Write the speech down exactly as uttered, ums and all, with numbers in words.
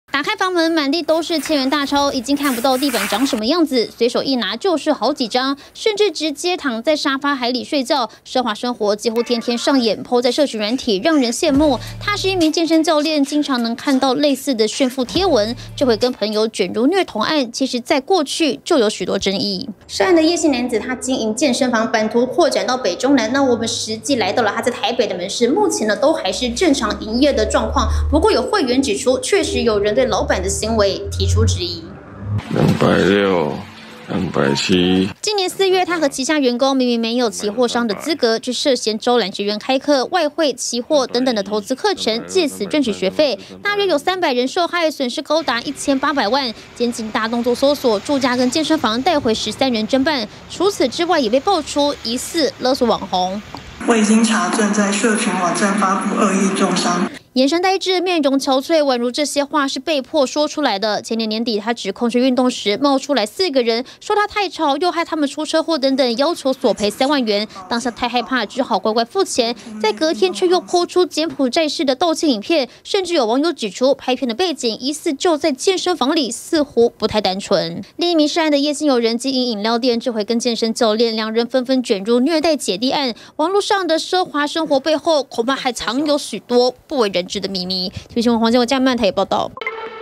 打开房门，满地都是千元大钞，已经看不到地板长什么样子，随手一拿就是好几张，甚至直接躺在沙发海里睡觉，奢华生活几乎天天上演，po在社群软体，让人羡慕。他是一名健身教练，经常能看到类似的炫富贴文。这回跟朋友卷入虐童案，其实在过去就有许多争议。涉案的叶姓男子，他经营健身房，版图扩展到北中南。那我们实际来到了他在台北的门市，目前呢都还是正常营业的状况。不过有会员指出，确实有人对老板的行为提出质疑。 两百六。两百七。 今年四月，他和旗下员工明明没有期货商的资格，却涉嫌招揽职员开课外汇、期货等等的投资课程，借此赚取学费。大约有三百人受害，损失高达一千八百万。监警大动作搜索住家跟健身房，带回十三人侦办。除此之外，也被爆出疑似勒索网红。 未经查证，在社群网站发布恶意重伤。 眼神呆滞，面容憔悴，宛如这些话是被迫说出来的。前年年底，他指控去运动时冒出来四个人，说他太吵，又害他们出车祸等等，要求索赔三万元。当下太害怕，只好乖乖付钱。在隔天却又抛出柬埔寨式的道歉影片，甚至有网友指出，拍片的背景疑似就在健身房里，似乎不太单纯。另一名涉案的叶姓友人经营饮料店，这回跟健身教练两人纷纷卷入虐待姐弟案。网络上的奢华生活背后，恐怕还藏有许多不为人知的秘密。新闻黄建文、江曼台报道。